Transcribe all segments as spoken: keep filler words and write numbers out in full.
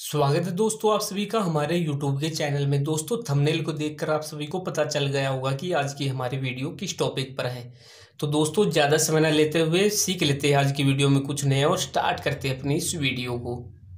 स्वागत है दोस्तों आप सभी का हमारे यूट्यूब के चैनल में। दोस्तों थंबनेल को देखकर आप सभी को पता चल गया होगा कि आज की हमारी वीडियो किस टॉपिक पर है। तो दोस्तों ज़्यादा समय न लेते हुए सीख लेते हैं आज की वीडियो में कुछ नया और स्टार्ट करते हैं अपनी इस वीडियो को।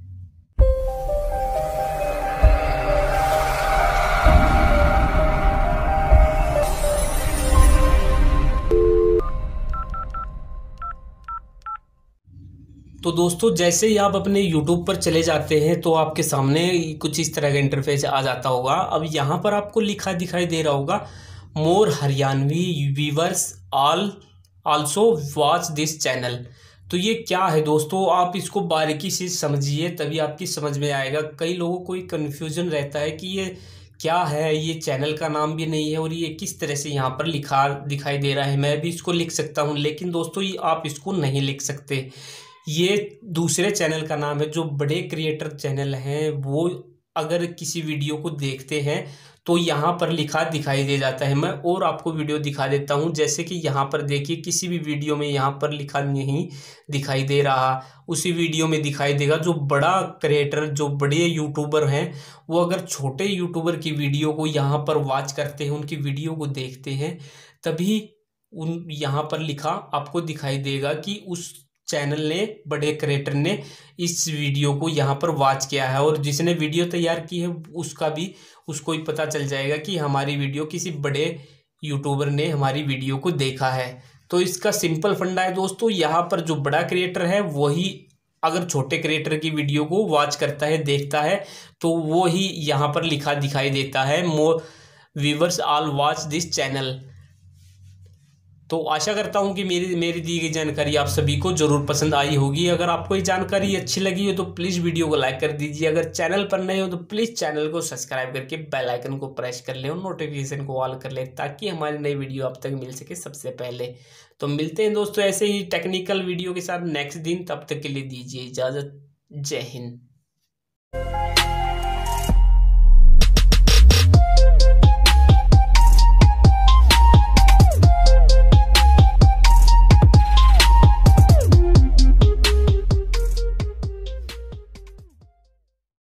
तो दोस्तों जैसे ही आप अपने YouTube पर चले जाते हैं तो आपके सामने कुछ इस तरह का इंटरफेस आ जाता होगा। अब यहाँ पर आपको लिखा दिखाई दे रहा होगा more Haryanvi viewers all also watch this channel. तो ये क्या है दोस्तों, आप इसको बारीकी से समझिए तभी आपकी समझ में आएगा। कई लोगों को एक कन्फ्यूजन रहता है कि ये क्या है, ये चैनल का नाम भी नहीं है और ये किस तरह से यहाँ पर लिखा दिखाई दे रहा है। मैं भी इसको लिख सकता हूँ लेकिन दोस्तों ये आप इसको नहीं लिख सकते। ये दूसरे चैनल का नाम है। जो बड़े क्रिएटर चैनल हैं वो अगर किसी वीडियो को देखते हैं तो यहाँ पर लिखा दिखाई दे जाता है। मैं और आपको वीडियो दिखा देता हूँ। जैसे कि यहाँ पर देखिए किसी भी वीडियो में यहाँ पर लिखा नहीं दिखाई दे रहा, उसी वीडियो में दिखाई देगा। जो बड़ा क्रिएटर जो बड़े यूट्यूबर हैं वो अगर छोटे यूट्यूबर की वीडियो को यहाँ पर वॉच करते हैं, उनकी वीडियो को देखते हैं, तभी उन यहाँ पर लिखा आपको दिखाई देगा कि उस चैनल ने बड़े क्रिएटर ने इस वीडियो को यहाँ पर वॉच किया है। और जिसने वीडियो तैयार की है उसका भी उसको ही पता चल जाएगा कि हमारी वीडियो किसी बड़े यूट्यूबर ने हमारी वीडियो को देखा है। तो इसका सिंपल फंडा है दोस्तों, यहाँ पर जो बड़ा क्रिएटर है वही अगर छोटे क्रिएटर की वीडियो को वॉच करता है, देखता है, तो वो ही यहाँ पर लिखा दिखाई देता है more viewers all watch this channel. तो आशा करता हूं कि मेरी मेरी दी गई जानकारी आप सभी को जरूर पसंद आई होगी। अगर आपको ये जानकारी अच्छी लगी हो तो प्लीज़ वीडियो को लाइक कर दीजिए। अगर चैनल पर नए हो तो प्लीज़ चैनल को सब्सक्राइब करके बेल आइकन को प्रेस कर लें और नोटिफिकेशन को ऑल कर लें ताकि हमारी नई वीडियो आप तक मिल सके सबसे पहले। तो मिलते हैं दोस्तों ऐसे ही टेक्निकल वीडियो के साथ नेक्स्ट दिन। तब तक के लिए दीजिए इजाज़त। जय हिंद।